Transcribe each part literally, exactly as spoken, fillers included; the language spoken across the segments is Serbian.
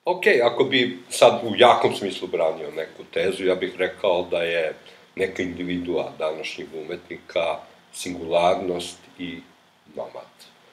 Ok, ako bi sad u jakom smislu branio neku tezu, ja bih rekao da je neka individua današnjeg umetnika singularnost i nomad.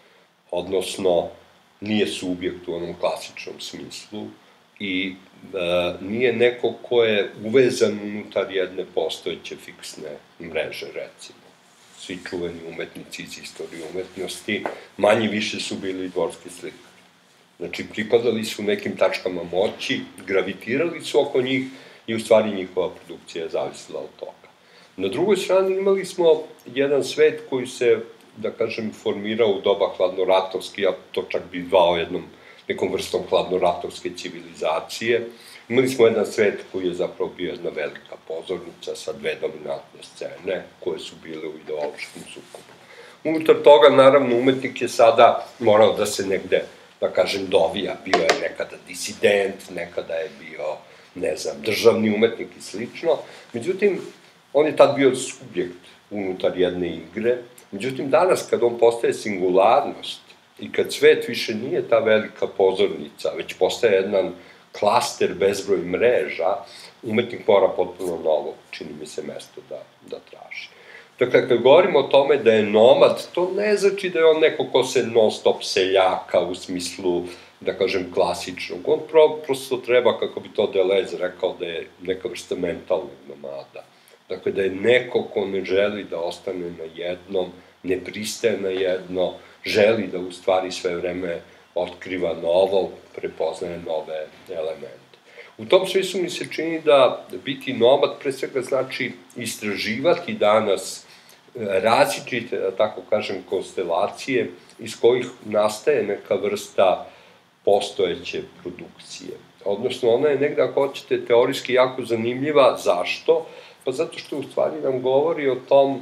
Odnosno, nije subjekt u onom klasičnom smislu i e, nije neko ko je uvezan unutar jedne postojeće fiksne mreže, recimo. Svi čuveni umetnici iz istorije umetnosti manje više su bili dvorski slikari. Znači, pripadali su nekim tačkama moći, gravitirali su oko njih i u stvari njihova produkcija je zavisila od toga. Na drugoj strani imali smo jedan svet koji se, da kažem, formirao u doba hladnoratovske, ja to čak bih zvao jednom nekom vrstom hladnoratovske civilizacije. Imali smo jedan svet koji je zapravo bio jedna velika pozornica sa dve dominantne scene koje su bile u ideološkom sukobu. Unutar toga, naravno, umetnik je sada morao da se negde, da kažem, dovija. Bio je nekada disident, nekada je bio, ne znam, državni umetnik i slično. Međutim, on je tad bio subjekt unutar jedne igre. Međutim, danas, kad on postaje singularnost i kad svet više nije ta velika pozornica, već postaje jedan klaster bezbroj mreža, umetnik mora potpuno novo, čini mi se, mesto da, da traži. Dakle, kad govorimo o tome da je nomad, to ne znači da je on neko ko se non stop seljaka u smislu, da kažem, klasičnog. On pro, prosto treba, kako bi to Deleuze rekao, da je neka vrsta mentalnog nomada. Dakle, da je neko ko ne želi da ostane na jednom, ne pristaje na jedno, želi da u stvari sve vreme otkriva novo, prepoznaje nove elemente. U tom smislu mi se čini da biti nomad pre svega znači istraživati danas različite, da tako kažem, konstelacije iz kojih nastaje neka vrsta postojeće produkcije. Odnosno, ona je negde, ako hoćete, teorijski jako zanimljiva. Zašto? Pa zato što u stvari nam govori o tom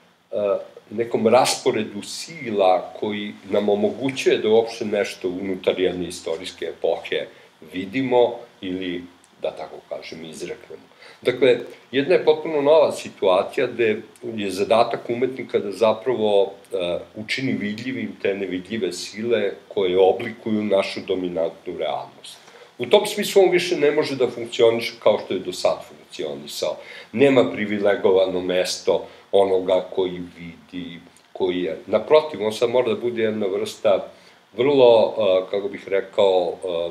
nekom rasporedu sila koji nam omogućuje da uopšte nešto unutar jedne istorijske epohe vidimo ili, da tako kažem, izreknemo. Dakle, jedna je potpuno nova situacija gde je zadatak umetnika da zapravo učini vidljivim te nevidljive sile koje oblikuju našu dominantnu realnost. U tom smislu on više ne može da funkcioniše kao što je do sad funkcionisao. Nema privilegovano mesto onoga koji vidi, koji je. Naprotiv, on sad mora da bude jedna vrsta vrlo, kako bih rekao,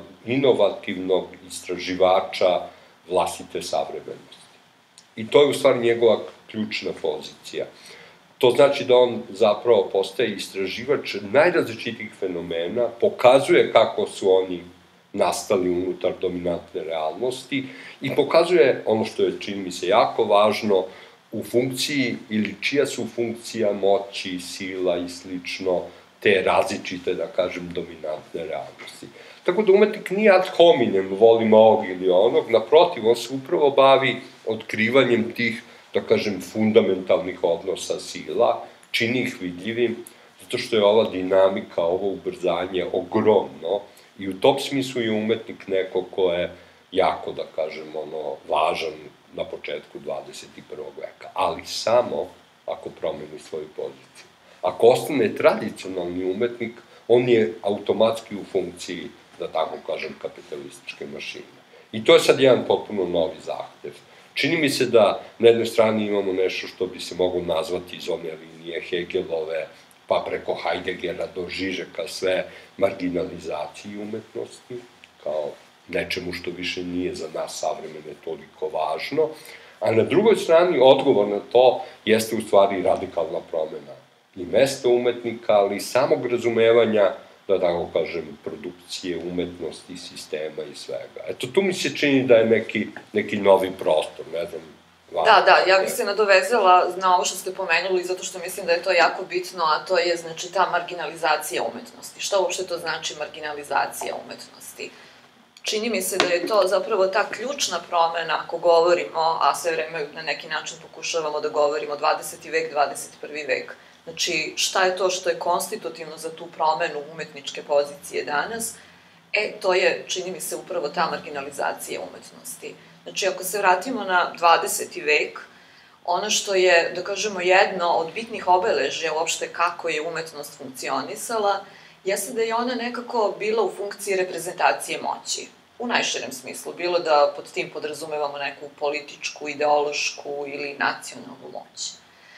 inovativnog istraživača vlastite savremenosti. I to je u stvari njegova ključna pozicija. To znači da on zapravo postaje istraživač najrazličitih fenomena, pokazuje kako su oni nastali unutar dominantne realnosti i pokazuje ono što je, čini mi se, jako važno, u funkciji ili čija su funkcija moći, sila i slično, te različite, da kažem, dominantne realnosti. Tako da umetnik nije ad hominem, volim ovog ili onog, naprotiv, on se upravo bavi otkrivanjem tih, da kažem, fundamentalnih odnosa sila, čini ih vidljivim, zato što je ova dinamika, ovo ubrzanje ogromno i u tom smislu je umetnik neko ko je jako, da kažem, ono, važan na početku dvadeset prvog veka, ali samo ako promeni svoju poziciju. Ako ostane tradicionalni umetnik, on je automatski u funkciji, da tako kažem, kapitalističke mašine. I to je sad jedan potpuno novi zahtev. Čini mi se da na jednoj strani imamo nešto što bi se moglo nazvati iz one linije Hegelove, pa preko Heideggera do Žižeka, sve marginalizaciji umetnosti, kao nečemu što više nije za nas savremene toliko važno, a na drugoj strani odgovor na to jeste u stvari radikalna promena i mesta umetnika, ali i samog razumevanja, da tako kažem, produkcije, umetnosti, sistema i svega. Eto, tu mi se čini da je neki, neki novi prostor, ne znam. Da, da, ja bih se nadovezala na ovo što ste pomenuli, zato što mislim da je to jako bitno, a to je, znači, ta marginalizacija umetnosti. Šta uopšte to znači marginalizacija umetnosti? Čini mi se da je to zapravo ta ključna promena, ako govorimo, a sve vreme na neki način pokušavamo da govorimo dvadeseti vek, dvadeset prvi vek. Znači, šta je to što je konstitutivno za tu promenu umetničke pozicije danas? E, to je, čini mi se, upravo ta marginalizacija umetnosti. Znači, ako se vratimo na dvadeseti vek, ono što je, da kažemo, jedno od bitnih obeležja uopšte kako je umetnost funkcionisala, jeste da je ona nekako bila u funkciji reprezentacije moći. u najširem smislu, bilo da pod tim podrazumevamo neku političku, ideološku ili nacionalnu moć.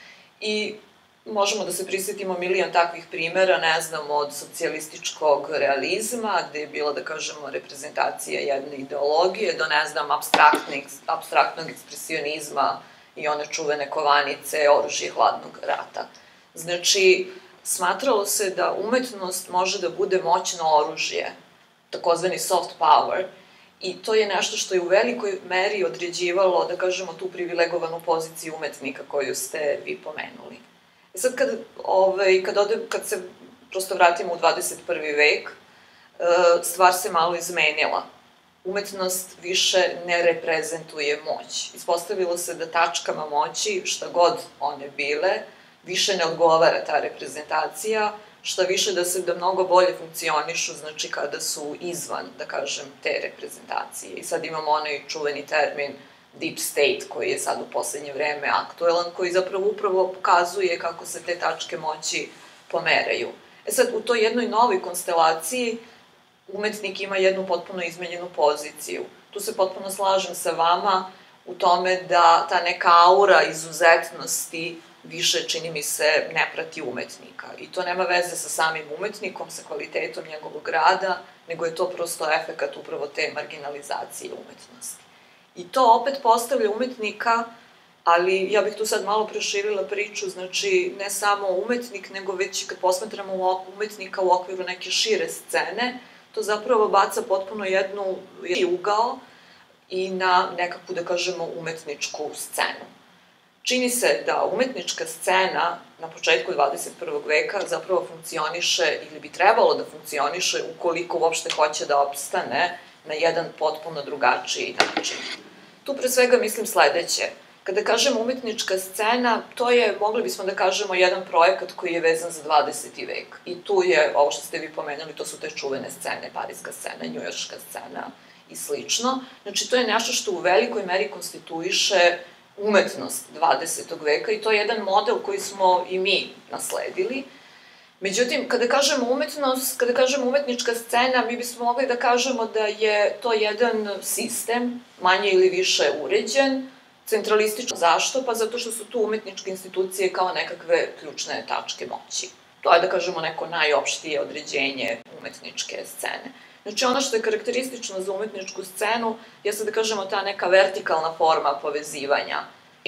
I možemo da se prisjetimo milion takvih primera, ne znam, od socijalističkog realizma, gde je bila, da kažemo, reprezentacija jedne ideologije, do, ne znam, apstraktnog ekspresionizma i one čuvene kovanice, oružje hladnog rata. Znači, smatralo se da umetnost može da bude moćno oružje, takozvani soft power, i to je nešto što je u velikoj meri određivalo, da kažemo, tu privilegovanu poziciju umetnika koju ste vi pomenuli. I sad, kad, ovaj, kad, ode, kad se prosto vratimo u dvadeset prvi vek, stvar se malo izmenila. Umetnost više ne reprezentuje moć. Ispostavilo se da tačkama moći, šta god one bile, više ne odgovara ta reprezentacija, šta više da se da mnogo bolje funkcionišu, znači kada su izvan, da kažem, te reprezentacije. I sad imamo onaj čuveni termin deep state, koji je sad u poslednje vreme aktuelan, koji zapravo upravo pokazuje kako se te tačke moći pomeraju. E sad, u toj jednoj novoj konstelaciji umetnik ima jednu potpuno izmenjenu poziciju. Tu se potpuno slažem sa vama u tome da ta neka aura izuzetnosti više, čini mi se, ne prati umetnika. I to nema veze sa samim umetnikom, sa kvalitetom njegovog rada, nego je to prosto efekat upravo te marginalizacije umetnosti. I to opet postavlja umetnika, ali ja bih tu sad malo proširila priču, znači ne samo umetnik, nego već kad posmatramo umetnika u okviru neke šire scene, to zapravo baca potpuno jednu ugao i na nekakvu, da kažemo, umetničku scenu. Čini se da umetnička scena na početku dvadeset prvog veka zapravo funkcioniše, ili bi trebalo da funkcioniše, ukoliko uopšte hoće da opstane na jedan potpuno drugačiji način. Tu pre svega mislim sledeće. Kada kažem umetnička scena, to je, mogli bismo da kažemo, jedan projekat koji je vezan za dvadeseti vek. I tu je, ovo što ste vi pomenuli, to su te čuvene scene, parijska scena, njujorška scena i slično. Znači, to je nešto što u velikoj meri konstituiše umetnost dvadesetog veka i to je jedan model koji smo i mi nasledili. Međutim, kada kažemo umetnost, kada kažemo umetnička scena, mi bismo mogli da kažemo da je to jedan sistem, manje ili više uređen, centralistično. Zašto? Pa zato što su tu umetničke institucije kao nekakve ključne tačke moći. To je, da kažemo, neko najopštije određenje umetničke scene. Znači, ono što je karakteristično za umetničku scenu jeste, da kažemo, ta neka vertikalna forma povezivanja,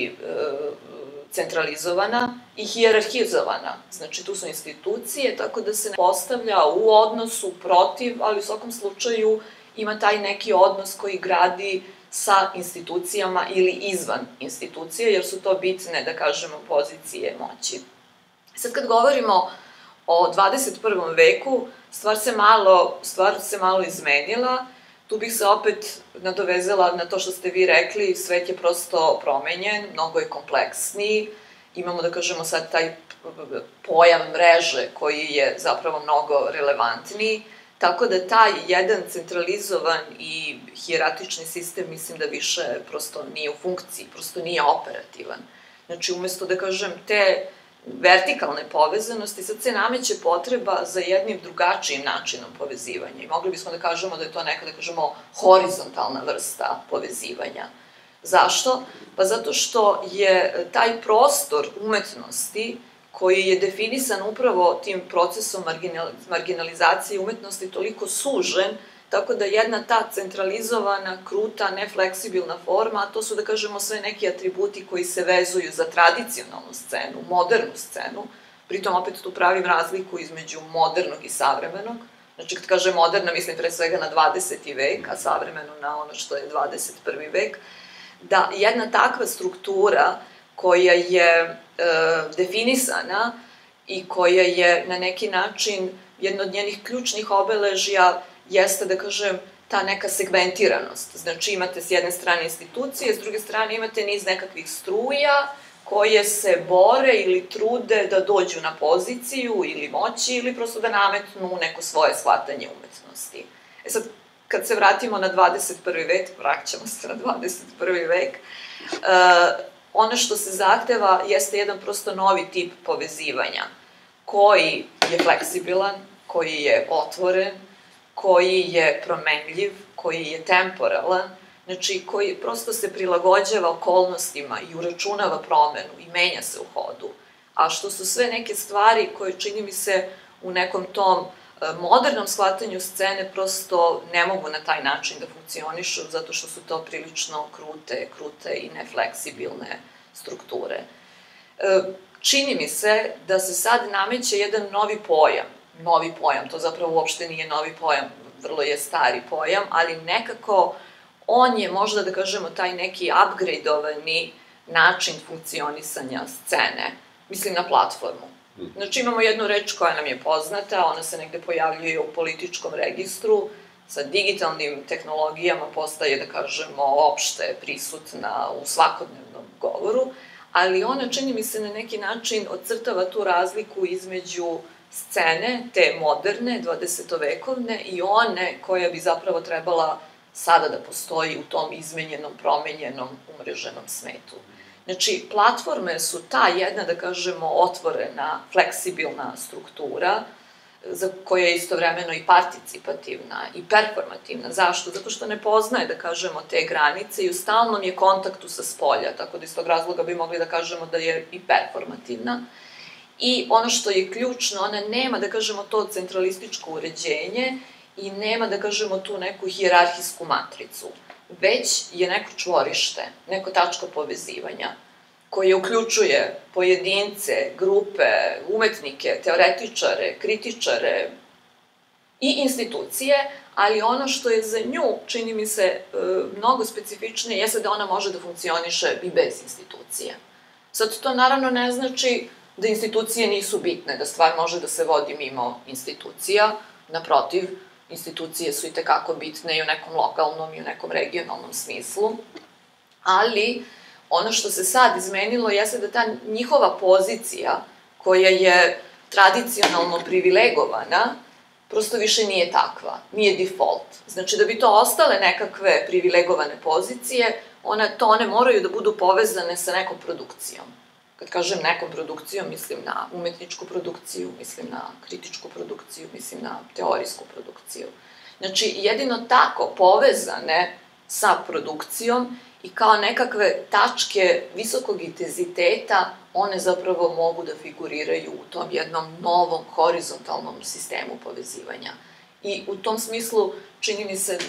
centralizovana i hijerarhizovana. Znači, tu su institucije, tako da se ne postavlja u odnosu protiv, ali u svakom slučaju ima taj neki odnos koji gradi sa institucijama ili izvan institucije, jer su to bitne, da kažemo, pozicije moći. Sad, kad govorimo o dvadeset prvom veku, stvar se malo, stvar se malo izmenila. Tu bih se opet nadovezala na to što ste vi rekli, svet je prosto promenjen, mnogo je kompleksniji. Imamo, da kažemo, sad taj pojam mreže koji je zapravo mnogo relevantniji, tako da taj jedan centralizovan i hijeratični sistem mislim da više prosto nije u funkciji, prosto nije operativan. Znači, umesto, da kažem, te vertikalne povezanosti, sad se nameće potreba za jednim drugačijim načinom povezivanja. I mogli bismo da kažemo da je to neka, da kažemo, horizontalna vrsta povezivanja. Zašto? Pa zato što je taj prostor umetnosti koji je definisan upravo tim procesom marginalizacije umetnosti toliko sužen, tako da jedna ta centralizovana, kruta, nefleksibilna forma, a to su, da kažemo, sve neki atributi koji se vezuju za tradicionalnu scenu, modernu scenu, pritom opet tu pravim razliku između modernog i savremenog. Znači, kad kažem moderna, mislim pre svega na dvadeseti vek, a savremeno na ono što je dvadeset prvi vek, da jedna takva struktura koja je definisana i koja je na neki način jedno od njenih ključnih obeležja jeste, da kažem, ta neka segmentiranost. Znači, imate s jedne strane institucije, s druge strane imate niz nekakvih struja koje se bore ili trude da dođu na poziciju ili moći ili prosto da nametnu neko svoje shvatanje umetnosti. E sad, kad se vratimo na dvadeset prvi vek, vraćamo se na dvadeset prvi vek, ono što se zahteva jeste jedan prosto novi tip povezivanja, koji je fleksibilan, koji je otvoren, koji je promenljiv, koji je temporalan, znači koji prosto se prilagođava okolnostima i uračunava promenu i menja se u hodu, a što su sve neke stvari koje, čini mi se, u nekom tom modernom shvatanju scene prosto ne mogu na taj način da funkcionišu, zato što su to prilično krute, krute i nefleksibilne strukture. Čini mi se da se sad nameće jedan novi pojam, novi pojam, to zapravo uopšte nije novi pojam, vrlo je stari pojam, ali nekako on je možda, da kažemo, taj neki upgradeovani način funkcionisanja scene, mislim na platformu. Znači imamo jednu reč koja nam je poznata, ona se negde pojavljuje u političkom registru, sa digitalnim tehnologijama postaje, da kažemo, opšte prisutna u svakodnevnom govoru, ali ona, čini mi se, na neki način ocrtava tu razliku između scene, te moderne, dvadesetovekovne, i one koja bi zapravo trebala sada da postoji u tom izmenjenom, promenjenom, umreženom svetu. Znači, platforme su ta jedna, da kažemo, otvorena, fleksibilna struktura, koja je istovremeno i participativna i performativna. Zašto? Zato što ne poznaje, da kažemo, te granice i u stalnom je kontaktu sa spolja, tako da iz tog razloga bi mogli da kažemo da je i performativna. I ono što je ključno, ona nema, da kažemo, to centralističko uređenje i nema, da kažemo, tu neku hijerarhijsku matricu, već je neko čvorište, neko tačka povezivanja, koje uključuje pojedince, grupe, umetnike, teoretičare, kritičare i institucije, ali ono što je za nju, čini mi se, mnogo specifičnije, jeste da ona može da funkcioniše i bez institucije. Sad, to naravno ne znači da institucije nisu bitne, da stvar može da se vodi mimo institucija, naprotiv, institucije su i tekako bitne i u nekom lokalnom i u nekom regionalnom smislu, ali ono što se sad izmenilo jeste da ta njihova pozicija, koja je tradicionalno privilegovana, prosto više nije takva, nije default. Znači, da bi to ostale nekakve privilegovane pozicije, to one moraju da budu povezane sa nekom produkcijom. Kad kažem nekom produkcijom, mislim na umetničku produkciju, mislim na kritičku produkciju, mislim na teorijsku produkciju. Znači, jedino tako povezane sa produkcijom i kao nekakve tačke visokog intenziteta, one zapravo mogu da figuriraju u tom jednom novom horizontalnom sistemu povezivanja. I u tom smislu čini mi se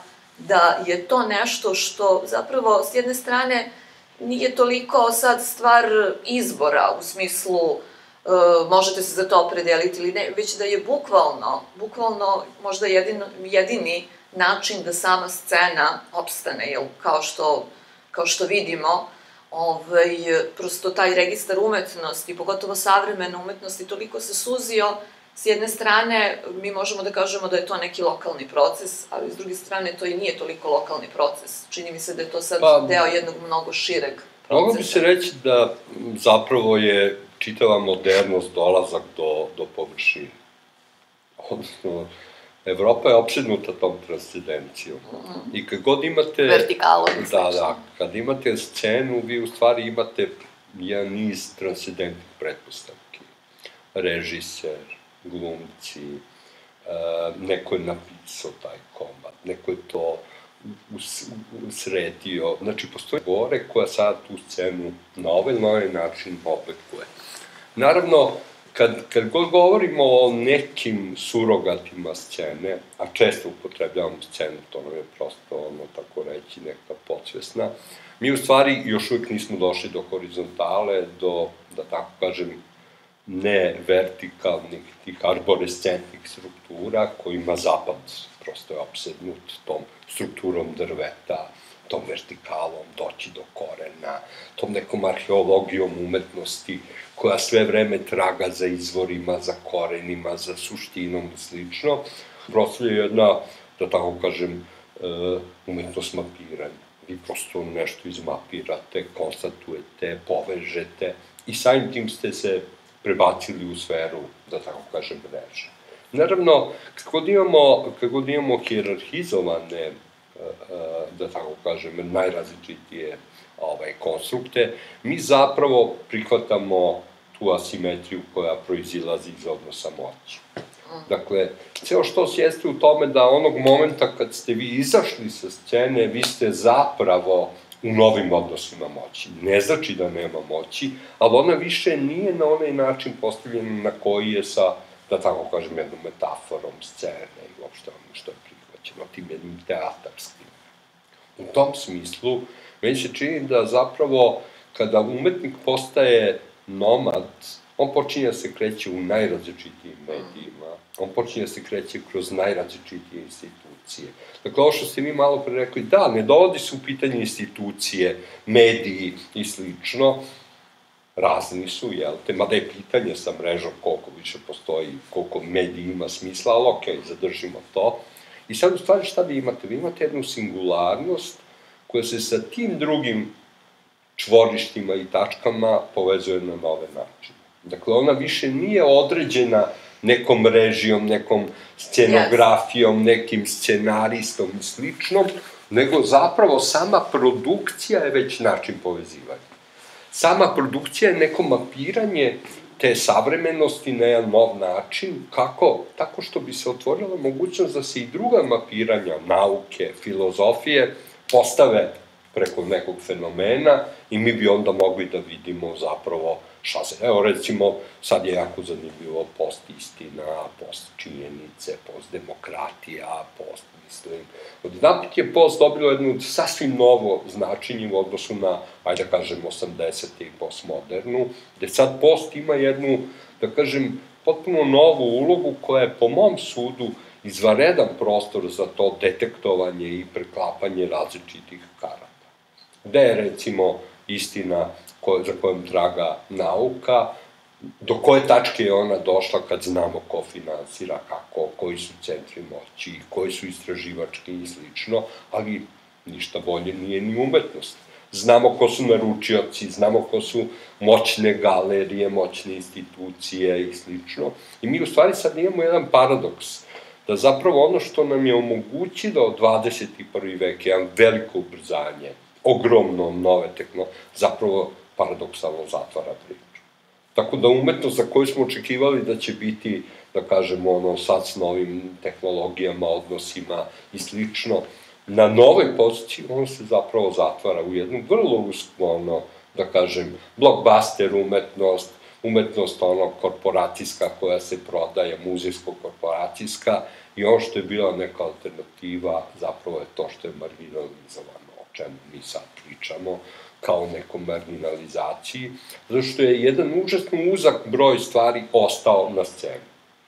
da je to nešto što zapravo s jedne strane nije toliko sad stvar izbora u smislu možete se za to opredeliti ili ne, već da je bukvalno, bukvalno možda jedini način da sama scena opstane, jer kao što vidimo, prosto taj registar umetnosti, pogotovo savremene umetnosti, toliko se suzio. S jedne strane, mi možemo da kažemo da je to neki lokalni proces, ali s druge strane, to i nije toliko lokalni proces. Čini mi se da je to sad deo jednog mnogo šireg procesa. Mogu bi se reći da zapravo je čitava modernost dolazak do površine. Odnosno, Evropa je opsednuta tom transcendencijom. I kad god imate... Vertikalom. Da, da. Kad imate scenu, vi u stvari imate jedan niz transcendentnih pretpostavki. Režiser, glumci, neko je napisao taj komad, neko je to sredio. Znači, postoje gore koja sad tu scenu na ovaj ili na ovaj način oblikuje. Naravno, kad god govorimo o nekim surogatima scene, a često upotrebljavamo scenu, to nam je prosto, ono, tako reći, neka podsvesna, mi u stvari još uvijek nismo došli do horizontale, do, da tako kažem, ne vertikalnih, tih arborescentnih struktura kojima zapad prosto je opsednut tom strukturom drveta, tom vertikalom, doći do korena, tom nekom arheologijom umetnosti koja sve vreme traga za izvorima, za korenima, za suštinom i slično. Prosto je jedna, da tako kažem, umetnost mapiranja. Vi prosto nešto izmapirate, konstatujete, povežete i samim tim ste se prebacili u sferu, da tako kažem, mreže. Naravno, kad god imamo hijerarhizovane, da tako kažem, najrazličitije konstrukte, mi zapravo prihvatamo tu asimetriju koja proizilazi iz odnosa moći. Dakle, ceo štos jeste u tome da onog momenta kad ste vi izašli sa scene, vi ste zapravo u novim odnosima moći. Ne znači da nema moći, ali ona više nije na onaj način postavljena na koji je sa, da tako kažem, jednom metaforom scene i uopšte ono što je prihvaćeno, tim jednim teatarskim. U tom smislu, meni se čini da zapravo kada umetnik postaje nomad, on počinje da se kreće u najrazličitijim medijima, on počinje da se kreće kroz najrazličitije institucije. Dakle, ovo što ste vi malo pre rekli, da, ne dovodi se u pitanje institucije, mediji i slično, razni su, jel te, mada je pitanje sa mrežom koliko više postoji, koliko mediji ima smisla, ali okej, zadržimo to. I sad u stvari šta vi imate? Vi imate jednu singularnost koja se sa tim drugim čvorištima i tačkama povezuje na nove načine. Dakle, ona više nije određena nekom režijom, nekom scenografijom, nekim scenaristom i sličnom, nego zapravo sama produkcija je već način povezivanja. Sama produkcija je neko mapiranje te savremenosti na jedan nov način, kako? Tako što bi se otvorila mogućnost da se i druga mapiranja, nauke, filozofije, postave preko nekog fenomena i mi bi onda mogli da vidimo zapravo šta se... Evo, recimo, sad je jako zanimljivo post-istina, post-činjenice, post-demokratija, post, mislim... Odjedanput je post dobilo jednu sasvim novo značenje u odnosu na, ajde da kažem, osamdesete i postmodernu, gde sad post ima jednu, da kažem, potpuno novu ulogu koja je, po mom sudu, izvanredan prostor za to detektovanje i preklapanje različitih karata. Gde je, recimo, istina za kojom traga nauka, do koje tačke je ona došla kad znamo ko finansira, kako, koji su centri moći, koji su istraživački i slično, ali ništa bolje nije ni umetnost. Znamo ko su naručioci, znamo ko su moćne galerije, moćne institucije i slično. I mi u stvari sad imamo jedan paradoks, da zapravo ono što nam je omogućilo od dvadeseti prvi vek, jedan veliko ubrzanje, ogromno nove tehnologije, zapravo paradoksalno zatvara priču. Tako da umetnost za koju smo očekivali da će biti, da kažemo, ono, sad s novim tehnologijama, odnosima i slično, na novoj poziciji, ono se zapravo zatvara u jednu vrlo usku, ono, da kažem, blockbuster umetnost, umetnost, ono, korporacijska koja se prodaje, muzejsko-korporacijska, i ono što je bila neka alternativa, zapravo je to što je marginalizovano, o čemu mi sad pričamo, kao nekom marginalizaciji, zato što je jedan užasno uzak broj stvari ostao na sceni.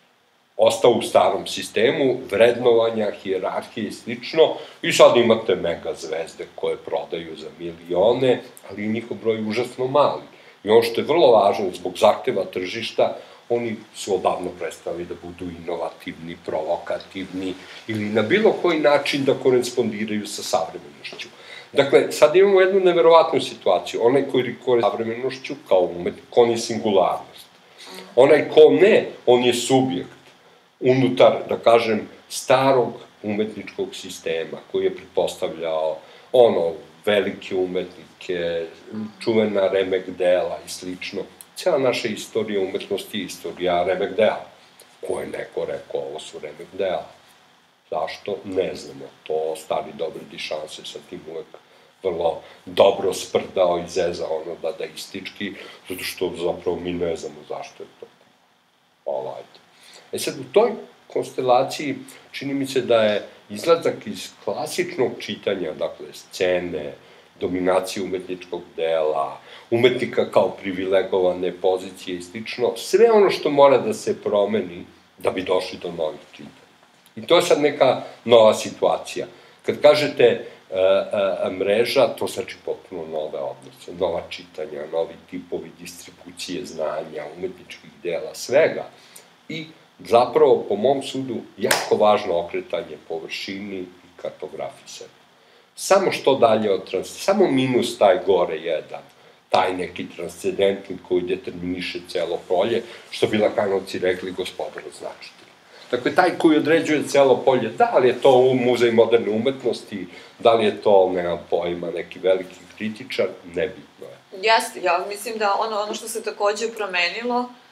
Ostao u starom sistemu, vrednovanja, hijerarhije i slično, i sad imate mega zvezde koje prodaju za milione, ali njihov broj je užasno mali. I ono što je vrlo važno, zbog zahteva tržišta, oni su odavno prestali da budu inovativni, provokativni, ili na bilo koji način da korespondiraju sa savremenošću. Dakle, sad imamo jednu neverovatnu situaciju. Onaj koji koriste savremenošću kao umetnik, on je singularnost. Onaj ko ne, on je subjekt unutar, da kažem, starog umetničkog sistema koji je pretpostavljao ono, velike umetnike, čuvena remek dela i slično. Cijela naša istorija umetnosti je istorija remek dela. Ko je neko rekao, ovo su remek dela? Zašto? Ne znamo. To stari dobri Duchamp se sa tim uvek vrlo dobro sprdao i zezao ono dadaistički, zato što zapravo mi ne znamo zašto je to. Hvala, ajde. E sad, u toj konstelaciji čini mi se da je izlazak iz klasičnog čitanja, dakle, scene, dominacije umetničkog dela, umetnika kao privilegovane pozicije i slično, sve ono što mora da se promeni da bi došli do novih čitanja. I to je sad neka nova situacija. Kad kažete mreža, to znači potpuno nove odnose, nova čitanja, novi tipovi distribucije znanja, umetničkih dela, svega. I zapravo, po mom sudu, jako važno okretanje površini i kartografiji sebe. Samo što dalje od transcendentni, samo minus taj gore jedan, taj neki transcendentni koji determiniše celo polje, što bi Lakanovci rekli gospodar značiti. Dakle, taj koji određuje celo polje, da li je to muzej moderne umetnosti, da li je to, nema pojma, neki veliki kritičar, nebitno je. Jeste, ja mislim da ono, ono što se takođe promenilo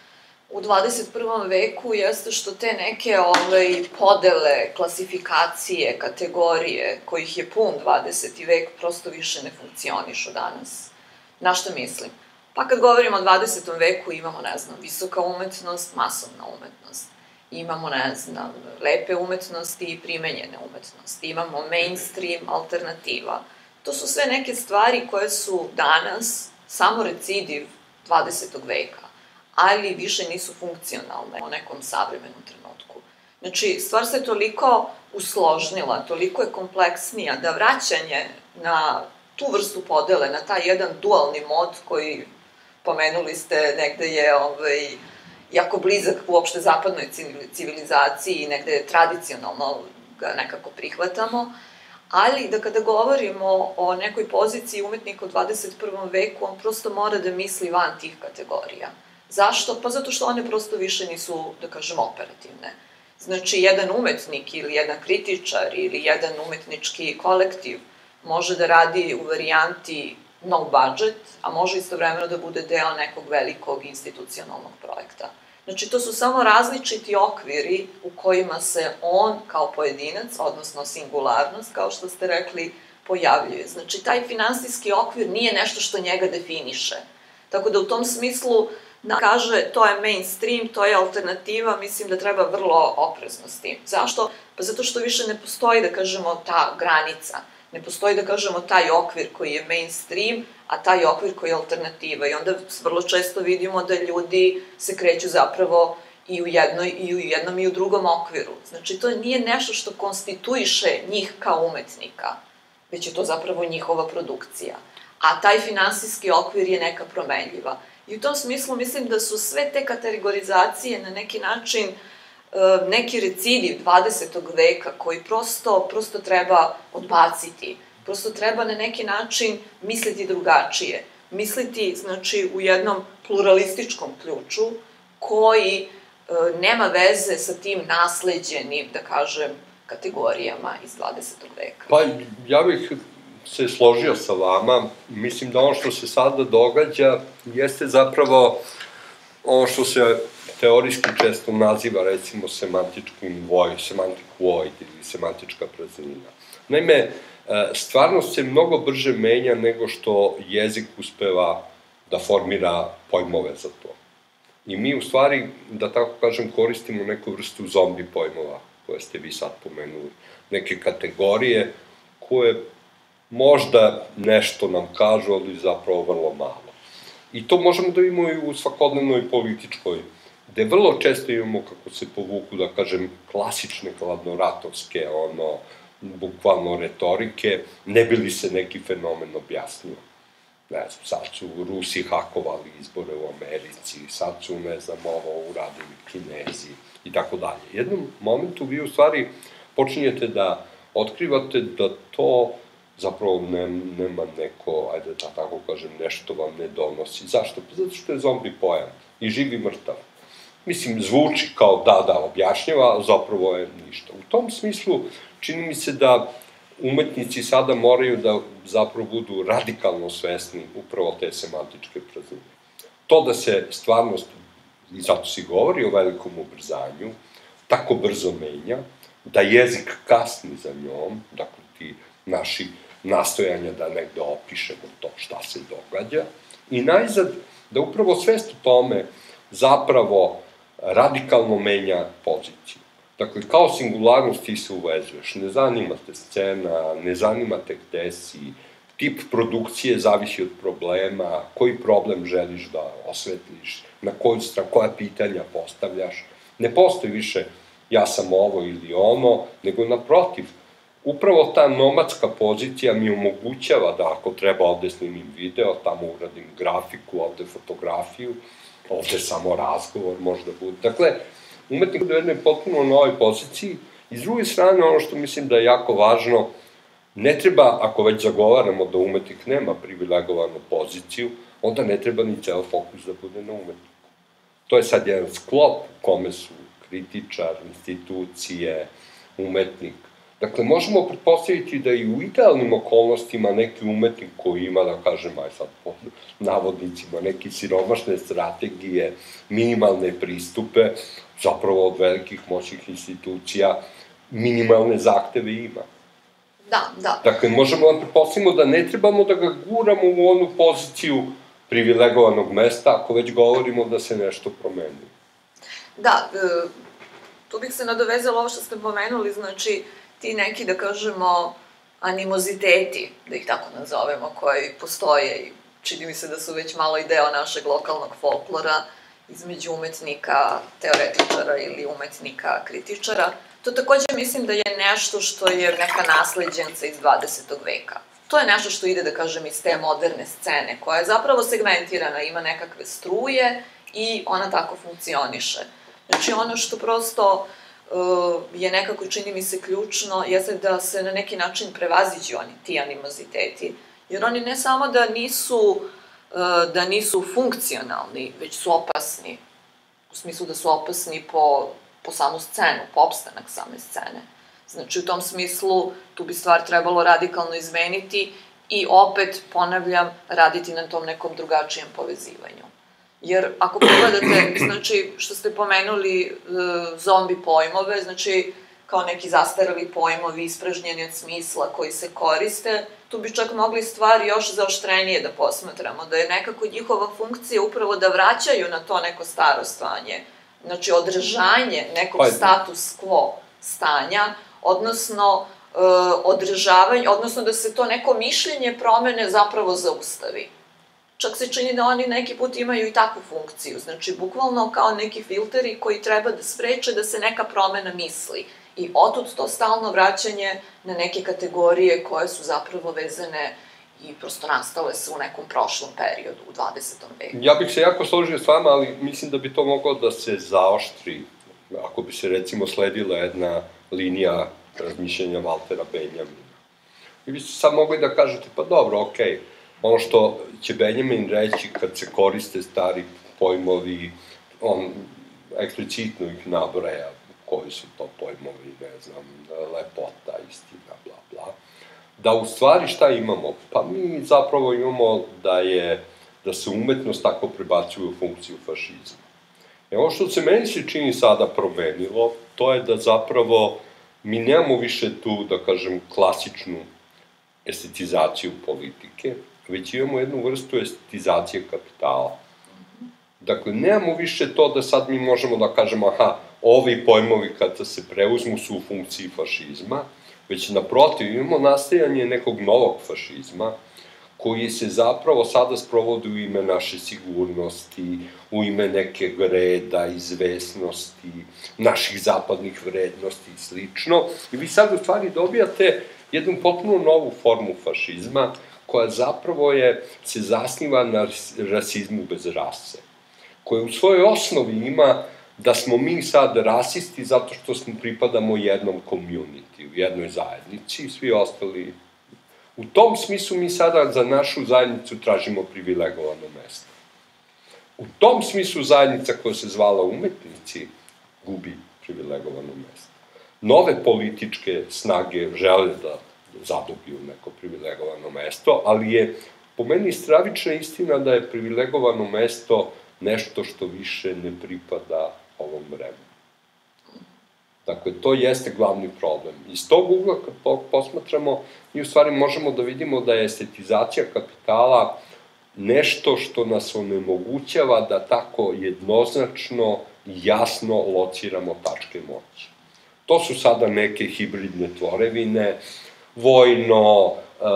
u dvadeset prvom veku jeste što te neke ovaj, podele, klasifikacije, kategorije, kojih je pun dvadeseti vek, prosto više ne funkcionišu danas. Na šta mislim? Pa kad govorimo o dvadesetom veku imamo, ne znam, visoka umetnost, masovna umetnost. Imamo, ne znam, lepe umetnosti i primenjene umetnosti. Imamo mainstream, alternativa. To su sve neke stvari koje su danas samo recidiv dvadesetog veka, ali više nisu funkcionalne u nekom savremenom trenutku. Znači, stvar se toliko usložnila, toliko je kompleksnija, da vraćanje na tu vrstu podele, na taj jedan dualni mod koji, pomenuli ste, negde je ovaj, jako blizak uopšte zapadnoj civilizaciji i negde tradicionalno ga nekako prihvatamo, ali da kada govorimo o nekoj poziciji umetnika u dvadeset prvom veku, on prosto mora da misli van tih kategorija. Zašto? Pa zato što one prosto više nisu, da kažem, operativne. Znači, jedan umetnik ili jedan kritičar ili jedan umetnički kolektiv može da radi u varijanti no budget, a može istovremeno da bude deo nekog velikog institucionalnog projekta. Znači, to su samo različiti okviri u kojima se on kao pojedinac, odnosno singularnost, kao što ste rekli, pojavljuje. Znači, taj finansijski okvir nije nešto što njega definiše. Tako da u tom smislu, kaže, to je mainstream, to je alternativa, mislim da treba vrlo oprezno s tim. Zašto? Pa zato što više ne postoji, da kažemo, ta granica. Ne postoji, da kažemo, taj okvir koji je mainstream, a taj okvir koji je alternativa. I onda vrlo često vidimo da ljudi se kreću zapravo i u, jednoj, i u jednom i u drugom okviru. Znači, to nije nešto što konstituiše njih kao umetnika, već je to zapravo njihova produkcija. A taj finansijski okvir je neka promenljiva. I u tom smislu mislim da su sve te kategorizacije na neki način neki recidiv dvadesetog veka koji prosto, prosto treba odbaciti. Prosto treba na neki način misliti drugačije. Misliti, znači, u jednom pluralističkom ključu koji nema veze sa tim nasleđenim, da kažem, kategorijama iz dvadesetog veka. Pa, ja bih se složio sa vama. Mislim da ono što se sada događa jeste zapravo ono što se teorijski često naziva, recimo, semantičkim void, semantic void ili semantička praznina. Naime, stvarnost se mnogo brže menja nego što jezik uspeva da formira pojmove za to. I mi, u stvari, da tako kažem, koristimo neku vrstu zombi pojmova, koje ste vi sad pomenuli. Neke kategorije koje možda nešto nam kažu, ali zapravo vrlo malo. I to možemo da imamo i u svakodnevnoj političkoj, gde vrlo često imamo, kako se povuku, da kažem, klasične hladnoratovske, ono, bukvalno retorike, ne bi li se neki fenomen objasnio. Ne znam, sad su Rusi hakovali izbore u Americi, sad su, ne znam, ovo uradili Kinezi i tako dalje. U jednom momentu vi u stvari počinjete da otkrivate da to zapravo nema neko, ajde da tako kažem, nešto vam ne donosi. Zašto? Pa zato što je zombi pojam i živi mrtav. Mislim, zvuči kao da, da, objašnjava, a zapravo je ništa. U tom smislu, čini mi se da umetnici sada moraju da zapravo budu radikalno svesni upravo te semantičke praznine. To da se stvarnost, i zato se govori o velikom ubrzanju, tako brzo menja, da jezik kasni za njom, dakle ti naši nastojanja da negde opišemo to šta se događa, i najzad da upravo svest u tome zapravo radikalno menja poziciju. Dakle, kao singularnost ti se uvezuješ, ne zanima te scena, ne zanima te gde si, tip produkcije zavisi od problema, koji problem želiš da osvetliš, na koju stranu, koja pitanja postavljaš. Ne postoji više ja sam ovo ili ono, nego naprotiv, upravo ta nomadska pozicija mi omogućava da ako treba ovde snimim video, tamo uradim grafiku, ovde fotografiju, ovde samo razgovor možda bude. Dakle, umetnik u jednoj potpuno novoj poziciji i s druge strane ono što mislim da je jako važno, ne treba, ako već zagovaramo da umetnik nema privilegovanu poziciju, onda ne treba ni ceo fokus da bude na umetniku. To je sad jedan sklop u kome su kritičar, institucije, umetnik, Dakle, možemo pretpostaviti da i u idealnim okolnostima neki umetnik koji ima, da kažem, aj sad po navodnicima, neke siromašne strategije, minimalne pristupe, zapravo od velikih moćnih institucija, minimalne zahteve ima. Da, da. Dakle, možemo da pretpostavimo da ne trebamo da ga guramo u onu poziciju privilegovanog mesta, ako već govorimo da se nešto promeni. Da, tu bih se nadovezala ovo što ste pomenuli, znači, ti neki, da kažemo, animoziteti, da ih tako nazovemo, koji postoje i čini mi se da su već malo i deo našeg lokalnog folklora između umetnika, teoretičara ili umetnika, kritičara. To takođe mislim da je nešto što je neka nasleđenca iz dvadesetog veka. To je nešto što ide, da kažem, iz te moderne scene, koja je zapravo segmentirana, ima nekakve struje i ona tako funkcioniše. Znači, ono što prosto je nekako, čini mi se, ključno, jeste da se na neki način prevaziđu oni, ti animoziteti. Jer oni ne samo da nisu, da nisu funkcionalni, već su opasni. U smislu da su opasni po, po samu scenu, po opstanak same scene. Znači, u tom smislu, tu bi stvar trebalo radikalno izmeniti i opet, ponavljam, raditi na tom nekom drugačijem povezivanju. Jer ako pogledate, znači, što ste pomenuli zombi pojmove, znači, kao neki zastarali pojmovi, ispražnjeni od smisla koji se koriste, tu bi čak mogli stvari još zaoštrenije da posmatramo, da je nekako njihova funkcija upravo da vraćaju na to neko staro stanje, znači, održanje nekog status quo stanja, odnosno održavanje, odnosno da se to neko mišljenje promene zapravo zaustavi. Čak se čini da oni neki put imaju i takvu funkciju, znači bukvalno kao neki filteri koji treba da spreče da se neka promena misli. I otud to stalno vraćanje na neke kategorije koje su zapravo vezane i prosto nastale su u nekom prošlom periodu, u dvadesetom veku. Ja bih se jako složio s vama, ali mislim da bi to moglo da se zaoštri, ako bi se recimo sledila jedna linija razmišljenja Valtera Benjamina. Vi biste sad mogli da kažete, pa dobro, okej, ono što će Benjamin reći kad se koriste stari pojmovi, on eksplicitno ih nabraja, koji su to pojmovi, ne znam, lepota, istina, bla, bla. Da u stvari šta imamo? Pa mi zapravo imamo da je, da se umetnost tako prebacuje u funkciju fašizma. I ono što se meni se čini sada promenilo, to je da zapravo mi nemamo više tu, da kažem, klasičnu estetizaciju politike, već imamo jednu vrstu estetizacije kapitala. Dakle, nemamo više to da sad mi možemo da kažemo, aha, ovi pojmovi kada se preuzmu su u funkciji fašizma, već naprotiv imamo nastajanje nekog novog fašizma, koji se zapravo sada sprovodi u ime naše sigurnosti, u ime neke reda, izvesnosti, naših zapadnih vrednosti i slično. I vi sad u stvari dobijate jednu potpuno novu formu fašizma, koja zapravo je, se zasniva na rasizmu bez rase, koja u svojoj osnovi ima da smo mi sad rasisti zato što smo pripadamo jednom community, u jednoj zajednici i svi ostali. U tom smislu mi sada za našu zajednicu tražimo privilegovano mesto. U tom smislu zajednica koja se zvala umetnici gubi privilegovano mesto. Nove političke snage žele da zadobiju neko privilegovano mesto, ali je po meni stravična istina da je privilegovano mesto nešto što više ne pripada ovom vremenu. Dakle, to jeste glavni problem. Iz tog ugla, kad posmatramo, mi u stvari možemo da vidimo da je estetizacija kapitala nešto što nas onemogućava da tako jednoznačno i jasno lociramo tačke moći. To su sada neke hibridne tvorevine, vojno,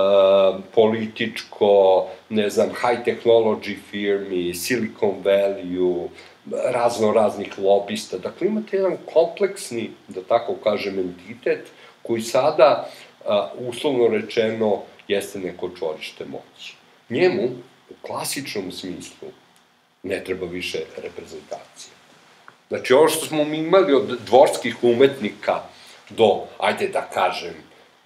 političko, ne znam, high technology firmi, Silicon Valley, razno raznih lobista. Dakle, imate jedan kompleksni, da tako kažem, entitet koji sada, uslovno rečeno, jeste neko čvorište moći. Njemu, u klasičnom smislu, ne treba više reprezentacije. Znači, ovo što smo mi imali od dvorskih umetnika do, ajde da kažem,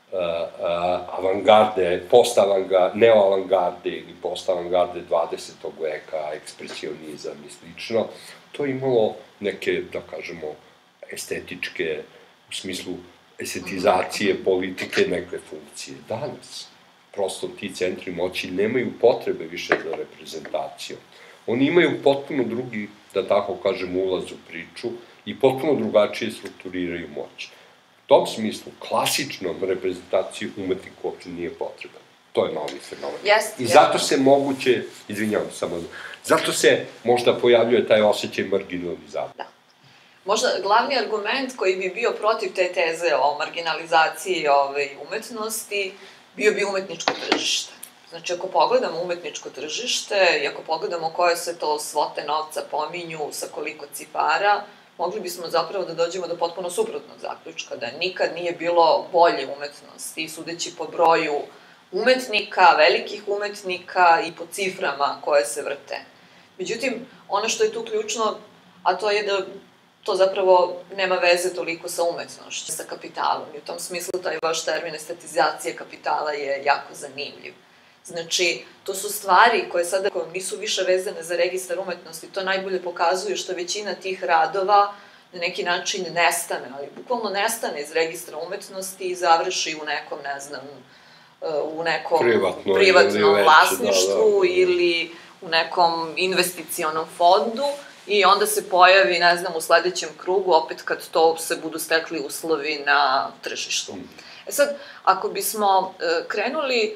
avangarde, post-avangarde, neo-avangarde ili post-avangarde dvadesetog veka, ekspresionizam i slično, to je imalo neke, da kažemo, estetičke, u smislu estetizacije, politike, neke funkcije. Danas, prosto ti centri moći nemaju potrebe više za reprezentacijom. Oni imaju potpuno drugi, da tako kažem, ulaz u priču i potpuno drugačije strukturiraju moć. U tom smislu, klasičnom reprezentaciji umetnik uopće nije potreban. To je novi fenomen. I zato se moguće, izvinjavam samo, zato se možda pojavljuje taj osjećaj marginalizacije. Da. Možda glavni argument koji bi bio protiv te teze o marginalizaciji umetnosti bio bi umetničko tržište. Znači, ako pogledamo umetničko tržište i ako pogledamo koje se to svote novca pominju, sa koliko cifara, mogli bismo zapravo da dođemo do potpuno suprotnog zaključka, da nikad nije bilo bolje umetnosti, sudeći po broju umetnika, velikih umetnika i po ciframa koje se vrte. Međutim, ono što je tu ključno, a to je da to zapravo nema veze toliko sa umetnošću, sa kapitalom. I u tom smislu taj vaš termin estetizacije kapitala je jako zanimljiv. Znači, to su stvari koje sada nisu više vezane za registar umetnosti, to najbolje pokazuje što većina tih radova na neki način nestane, ali bukvalno nestane iz registra umetnosti i završi u nekom, ne znam, u nekom privatnom vlasništvu ili u nekom investicionom fondu i onda se pojavi, ne znam, u sledećem krugu, opet kad to se budu stekli uslovi na tržištu. E sad, ako bismo krenuli,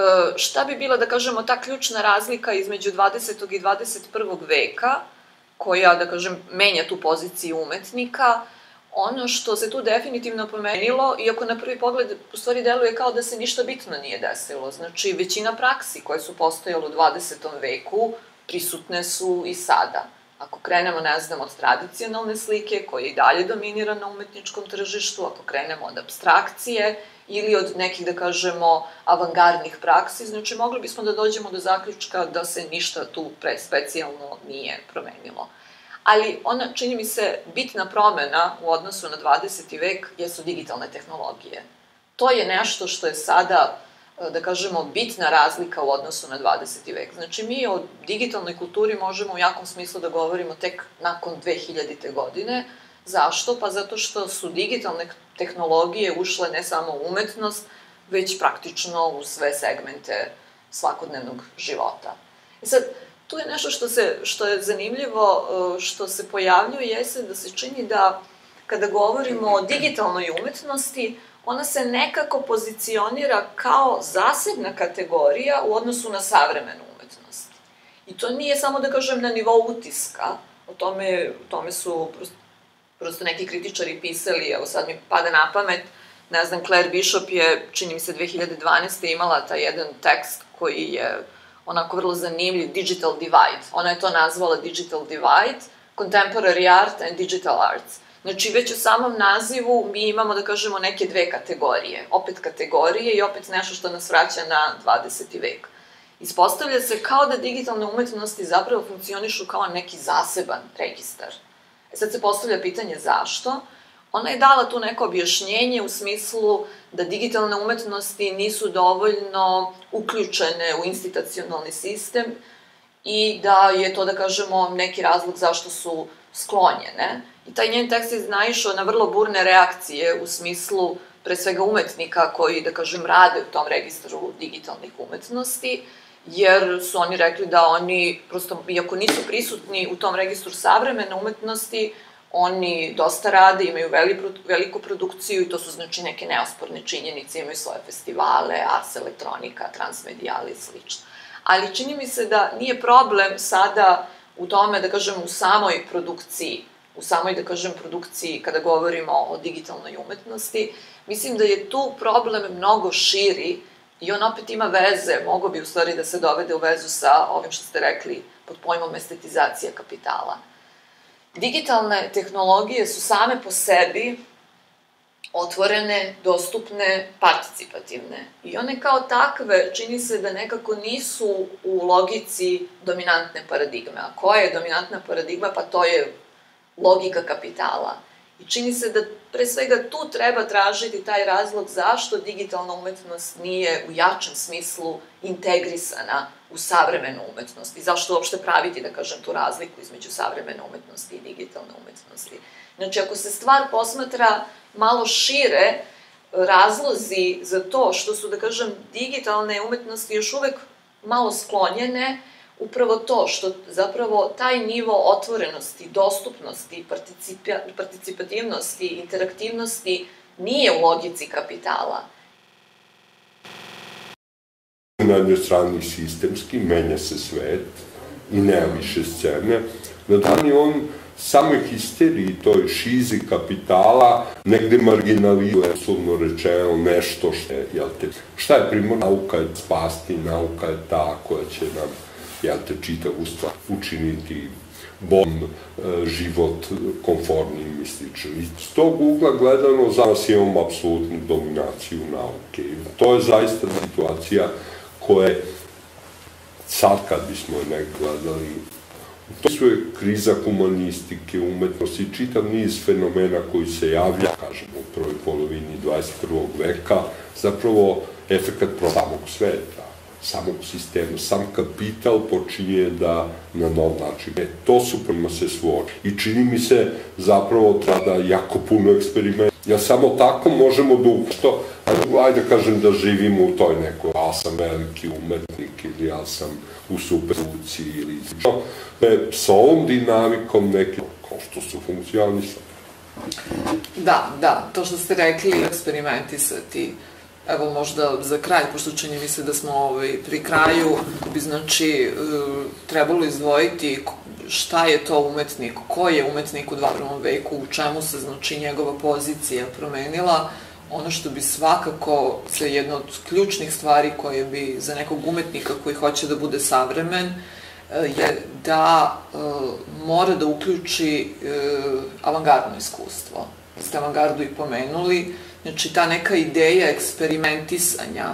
šta bi bila, da kažemo, ta ključna razlika između dvadesetog i dvadeset prvog veka, koja, da kažem, menja tu poziciju umetnika, ono što se tu definitivno pomenilo, iako na prvi pogled u stvari deluje kao da se ništa bitno nije desilo. Znači, većina praksi koje su postojale u dvadesetom veku prisutne su i sada. Ako krenemo, ne znam, od tradicionalne slike, koja i dalje dominira na umetničkom tržištu, ako krenemo od apstrakcije ili od nekih, da kažemo, avangardnih praksi, znači mogli bismo da dođemo do zaključka da se ništa tu specijalno nije promenilo. Ali ona, čini mi se, bitna promena u odnosu na dvadeseti vek jesu digitalne tehnologije. To je nešto što je sada, da kažemo, bitna razlika u odnosu na dvadeseti vek. Znači, mi o digitalnoj kulturi možemo u jakom smislu da govorimo tek nakon dve hiljadite godine. Zašto? Pa zato što su digitalne tehnologije ušle ne samo u umetnost, već praktično u sve segmente svakodnevnog života. I sad, tu je nešto što, se, što je zanimljivo, što se pojavljuje, jeste da se čini da kada govorimo o digitalnoj umetnosti, ona se nekako pozicionira kao zasebna kategorija u odnosu na savremenu umetnost. I to nije samo, da kažem, na nivou utiska, o tome, o tome su prosto, prosto neki kritičari pisali, evo sad mi pada na pamet, ne znam, Claire Bishop je, čini mi se, dve hiljade dvanaeste. imala taj jedan tekst koji je onako vrlo zanimljiv, Digital Divide. Ona je to nazvala Digital Divide, Contemporary Art and Digital Arts. Znači, već u samom nazivu mi imamo, da kažemo, neke dve kategorije. Opet kategorije i opet nešto što nas vraća na dvadeseti vek. Ispostavlja se kao da digitalne umetnosti zapravo funkcionišu kao neki zaseban registar. E sad se postavlja pitanje zašto. Ona je dala tu neko objašnjenje u smislu da digitalne umetnosti nisu dovoljno uključene u institucionalni sistem i da je to, da kažemo, neki razlog zašto su sklonjene. I taj njen tekst je naišao na vrlo burne reakcije u smislu, pre svega, umetnika koji, da kažem, rade u tom registru digitalnih umetnosti, jer su oni rekli da oni, prosto, iako nisu prisutni u tom registru savremene umetnosti, oni dosta rade, imaju veliku produkciju i to su, znači, neke neosporne činjenice, imaju svoje festivale, Ars Electronica, Transmedijali i slično. Ali čini mi se da nije problem sada u tome, da kažem, u samoj produkciji, u samoj, da kažem, produkciji kada govorimo o digitalnoj umetnosti. Mislim da je tu problem mnogo širi i on opet ima veze, mogo bi u stvari da se dovede u vezu sa ovim što ste rekli pod pojmom estetizacija kapitala. Digitalne tehnologije su same po sebi otvorene, dostupne, participativne. I one kao takve čini se da nekako nisu u logici dominantne paradigme. A koja je dominantna paradigma? Pa to je logika kapitala. I čini se da pre svega tu treba tražiti taj razlog zašto digitalna umetnost nije u jačem smislu integrisana u savremenu umetnost i zašto uopšte praviti, da kažem, tu razliku između savremene umetnosti i digitalne umetnosti. Znači, ako se stvar posmatra malo šire razlozi za to što su, da kažem, digitalne umetnosti još uvek malo sklonjene, upravo to što zapravo taj nivo otvorenosti, dostupnosti, participativnosti, interaktivnosti nije u logici kapitala. Na jednoj strani sistemski, menja se svet i nema više scene. Na dani on samoj histeriji, toj šizi kapitala, negde marginalizuje, uslovno rečeno, nešto što je, jel te, šta je primor? Nauka je spasti, nauka je ta koja će nam, jel te, čitavu stvar učiniti bon, život konfornijim i slično. Iz tog ugla gledano, za nas imamo apsolutnu dominaciju nauke. To je zaista situacija koja je, sad kad bismo je nek gledali, to su je kriza humanistike, umetnosti, čitav niz fenomena koji se javlja, kažemo, u prvoj polovini dvadeset prvog veka, zapravo efekat samog sveta, samog sistema, sam kapital počinje da na nov način. E, to su prema se svori. I čini mi se zapravo treba jako puno eksperimenta. Ja samo tako možemo da ušto, ajde kažem da živimo u toj nekoj, ja sam veliki umetnik ili ja sam u supervuci ili što. S ovom dinamikom neke, kao što su funkcionisali. Da, da, to što ste rekli, eksperimentisati. Evo možda za kraj, pošto čini mi se da smo pri kraju, bi znači trebalo izdvojiti šta je to umetnik, ko je umetnik u dvadeset prvom veku, u čemu se znači njegova pozicija promenila. Ono što bi svakako se jedna od ključnih stvari koje bi za nekog umetnika koji hoće da bude savremen je da mora da uključi avangardno iskustvo. Ste avangardu i pomenuli, znači ta neka ideja eksperimentisanja,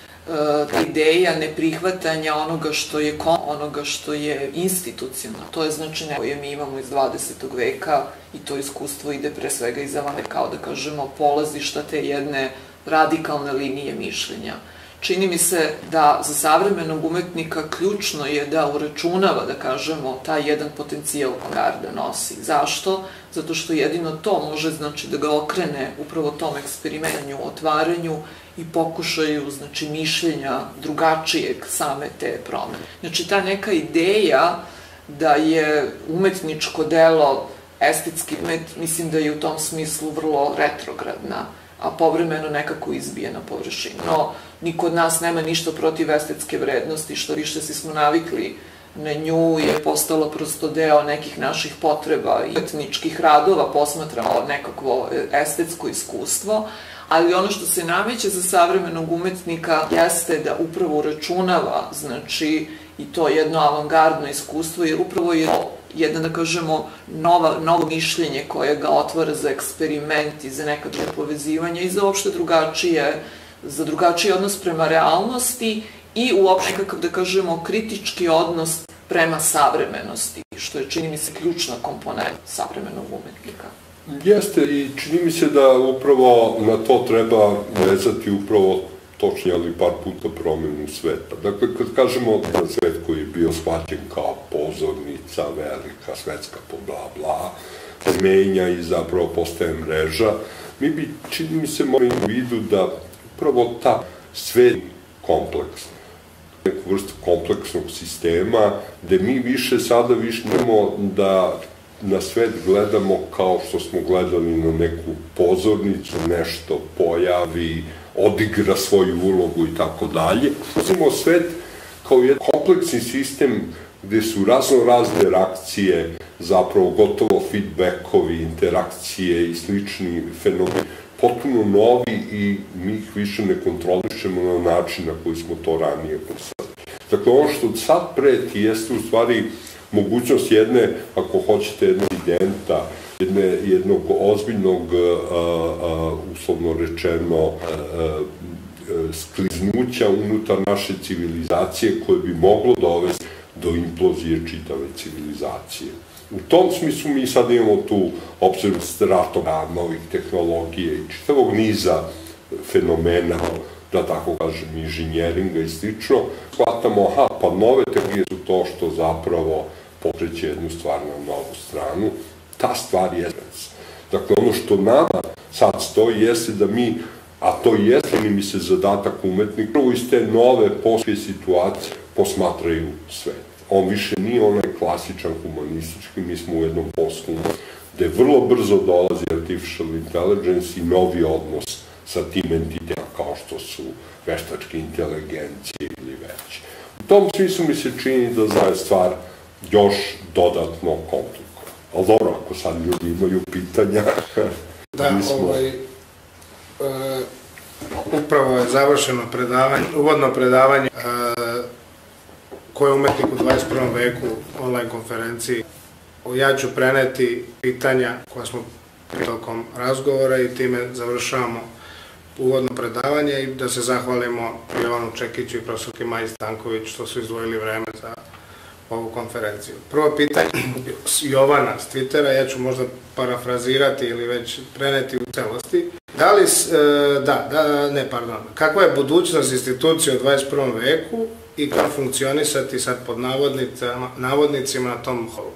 ta ideja neprihvatanja onoga što je onoga što je institucionalno. To je znači neko koje mi imamo iz dvadesetog veka i to iskustvo ide pre svega iz avangardne, kao da kažemo, polazišta te jedne radikalne linije mišljenja. Čini mi se da za savremenog umetnika ključno je da uračunava, da kažemo, taj jedan potencijal avangarda nosi. Zašto? Zato što jedino to može, znači, da ga okrene upravo tom eksperimentanju, otvaranju i pokušaju, znači, mišljenja drugačijeg same te promene. Znači, ta neka ideja da je umetničko delo estetski umet, mislim da je u tom smislu vrlo retrogradna, a povremeno nekako izbije na površinu. No, niko od nas nema ništa protiv estetske vrednosti, što više si smo navikli na nju, je postalo prosto deo nekih naših potreba i etničkih radova, posmatramo nekakvo estetsko iskustvo, ali ono što se nameće za savremenog umetnika jeste da upravo uračunava, znači, i to jedno avangardno iskustvo, jer upravo je jedno, da kažemo, novo mišljenje koje ga otvara za eksperiment i za nekakve povezivanje i za uopšte drugačije, za drugačiji odnos prema realnosti i uopšte, kakav da kažemo, kritički odnos prema savremenosti, što je, čini mi se, ključna komponenta savremenog umetnika. Jeste, i čini mi se da upravo na to treba vezati upravo točnije, ali par puta promenu sveta. Dakle, kad kažemo da svet koji je bio shvaćen kao pozornica, velika, svetska po bla bla, se menja i zapravo postaje mreža, mi bi, čini mi se, morali u vidu da upravo ta svet kompleks, neku vrstu kompleksnog sistema, gde mi više sada više nemamo da na svet gledamo kao što smo gledali na neku pozornicu, nešto pojavi, odigra svoju ulogu i tako dalje. Uzmimo svet kao jedan kompleksni sistem gde su razno razne reakcije, zapravo gotovo feedbackovi, interakcije i slični fenomeni, potpuno novi i mi ih više ne kontrolišemo na način na koji smo to ranije postavili. Dakle, ono što sad preti jeste u stvari mogućnost jedne, ako hoćete, jednog incidenta, jednog ozbiljnog, uslovno rečeno, skliznuća unutar naše civilizacije koje bi moglo dovesti do implozije čitave civilizacije. U tom smislu mi sad imamo tu opciju stratoga, novih tehnologija i čitavog niza fenomena, da tako kažem, inženjeringa i slično. Shvatamo, aha, pa nove tehnologije su to što zapravo pokreće jednu stvar na novu stranu. Ta stvar je Dakle, ono što nama sad stoji jeste da mi, a to jeste mi se zadatak umetnika, prvo iz te nove poslije situacije posmatraju svet. On više nije onaj klasičan humanistički, mi smo u jednom poslu gde vrlo brzo dolazi artificial intelligence i novi odnos sa tim entitetima kao što su veštačke inteligencije ili već. U tom smislu mi se čini da za stvar još dodatno komplikovana. Ali dobro, ako sad ljudi imaju pitanja... Da, ovaj, upravo je završeno predavanje, uvodno predavanje koje je umetnik u dvadeset prvom veku online konferenciji. Ja ću preneti pitanja koja smo tokom razgovora i time završavamo uvodno predavanje i da se zahvalimo Jovanu Čekiću i profesorki Maji Stanković što su izdvojili vreme za ovu konferenciju. Prvo pitanje Jovana s Twittera, ja ću možda parafrazirati ili već preneti u celosti. Da li, da, da, ne, pardon, kakva je budućnost institucije u dvadeset prvom veku i kako funkcionisati sad pod navodnicima na tom holu?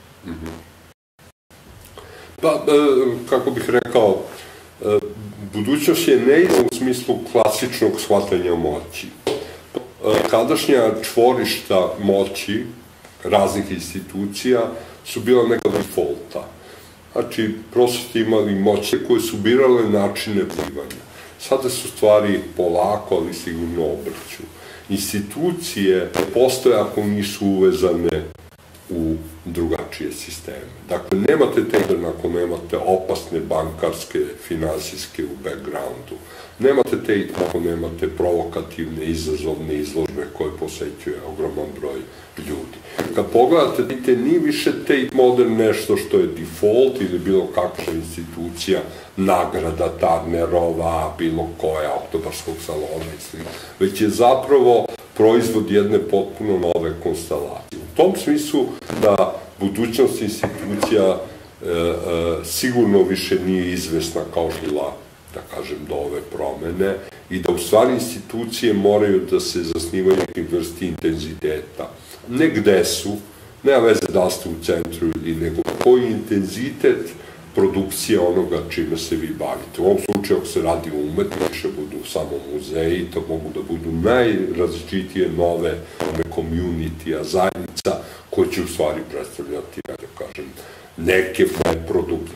Pa, kako bih rekao, budućnost je neizvjesna u smislu klasičnog shvatanja moći. Kadašnja čvorišta moći raznih institucija su bila neka defaulta. Znači, prosto ste imali moći koje su birale načine vplivanja. Sada su stvari polako, ali sigurno obrću. Institucije postoje ako nisu uvezane u drugačije sisteme. Dakle, nemate te ako nemate opasne bankarske, finansijske u backgroundu. Nemate te ako nemate provokativne, izazovne izložbe koje posećuje ogroman broj ljudi. Kad pogledate, vidite, nije više Tate Modern nešto što je default ili bilo kakva institucija, nagrada Turnerova, bilo koja, Oktobarskog salona i sl. Već je zapravo proizvod jedne potpuno nove konstelacije. U tom smislu da budućnost institucija sigurno više nije izvesna kao bila, da kažem, do ove promene i da u stvari institucije moraju da se zasnivaju nekim vrsti intenziteta. Ne gde su, nema veze da ste u centru ili nego koji intenzitet produkcije onoga čime se vi bavite. U ovom slučaju, ako se radi o umetniče, budu samo muzeji, to mogu da budu najrazličitije nove community-a, zajednica, koje će u stvari predstavljati, da kažem, neke produkte.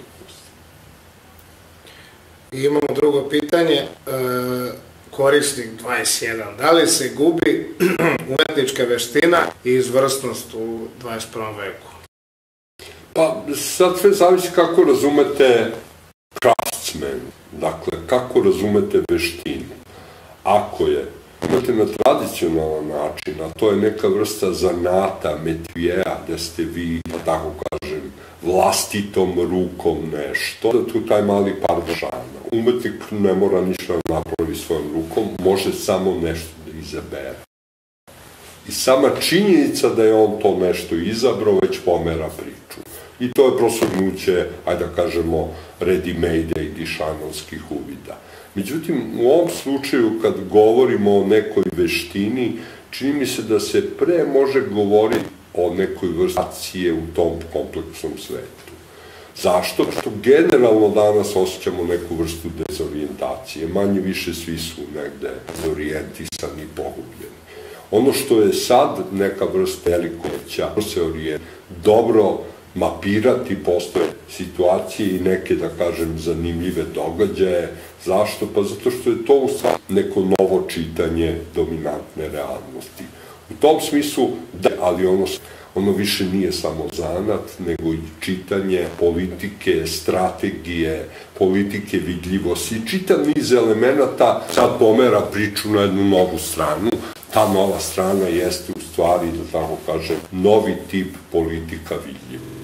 I imamo drugo pitanje, korisnik dvadeset jedan. Da li se gubi umetnička veština i izvrsnost u dvadeset prvom veku? Pa, sad sve zavisi kako razumete craftsman, dakle, kako razumete veštinu. Ako je imate na tradicionalan način, a to je neka vrsta zanata, metijeja, gde ste vi, da tako kažem, vlastitom rukom nešto, da tu taj mali par žana. Umetnik ne mora ništa napravi svojom rukom, može samo nešto da izabere. I sama činjenica da je on to nešto izabrao već pomera priču. I to je prosognuće, ajde da kažemo, ready-made-a i dišanovskih uvida. Međutim, u ovom slučaju, kad govorimo o nekoj veštini, čini mi se da se pre može govoriti o nekoj vrsti u tom kompleksnom svetu. Zašto? Što generalno danas osjećamo neku vrstu dezorijentacije. Manje više svi su negde dezorijentisani i pogubljeni. Ono što je sad neka vrsta velikoća, se orijent, dobro mapirati postoje situacije i neke, da kažem, zanimljive događaje. Zašto? Pa zato što je to u stvari neko novo čitanje dominantne realnosti. U tom smislu, da, ali ono, ono više nije samo zanat, nego i čitanje politike, strategije, politike vidljivosti. Čitav niz elemenata sad pomera priču na jednu novu stranu. Ta nova strana jeste u stvari, da tako kažem, novi tip politika vidljivosti.